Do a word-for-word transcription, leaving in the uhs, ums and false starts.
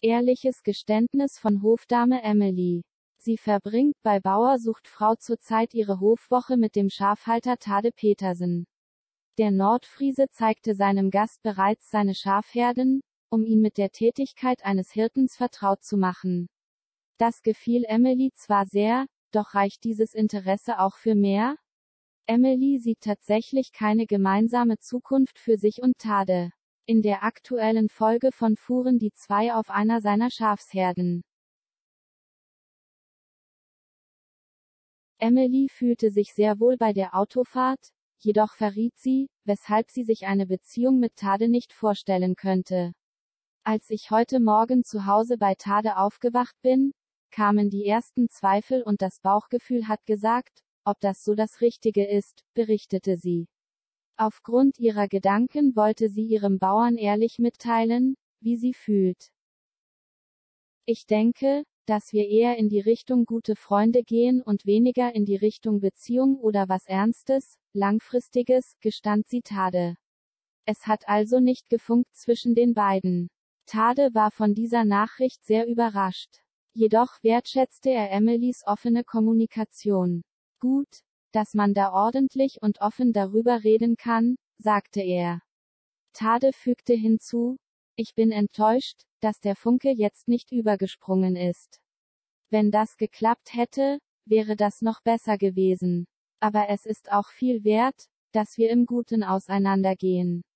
Ehrliches Geständnis von Hofdame Emily. Sie verbringt bei Bauer sucht Frau zurzeit ihre Hofwoche mit dem Schafhalter Tade Petersen. Der Nordfriese zeigte seinem Gast bereits seine Schafherden, um ihn mit der Tätigkeit eines Hirtens vertraut zu machen. Das gefiel Emily zwar sehr, doch reicht dieses Interesse auch für mehr? Emily sieht tatsächlich keine gemeinsame Zukunft für sich und Tade. In der aktuellen Folge von fuhren die zwei auf einer seiner Schafsherden. Emily fühlte sich sehr wohl bei der Autofahrt, jedoch verriet sie, weshalb sie sich eine Beziehung mit Tade nicht vorstellen könnte. Als ich heute Morgen zu Hause bei Tade aufgewacht bin, kamen die ersten Zweifel und das Bauchgefühl hat gesagt, ob das so das Richtige ist, berichtete sie. Aufgrund ihrer Gedanken wollte sie ihrem Bauern ehrlich mitteilen, wie sie fühlt. Ich denke, dass wir eher in die Richtung gute Freunde gehen und weniger in die Richtung Beziehung oder was Ernstes, Langfristiges, gestand sie Tade. Es hat also nicht gefunkt zwischen den beiden. Tade war von dieser Nachricht sehr überrascht. Jedoch wertschätzte er Emilys offene Kommunikation. Gut, dass man da ordentlich und offen darüber reden kann, sagte er. Tade fügte hinzu, ich bin enttäuscht, dass der Funke jetzt nicht übergesprungen ist. Wenn das geklappt hätte, wäre das noch besser gewesen. Aber es ist auch viel wert, dass wir im Guten auseinandergehen.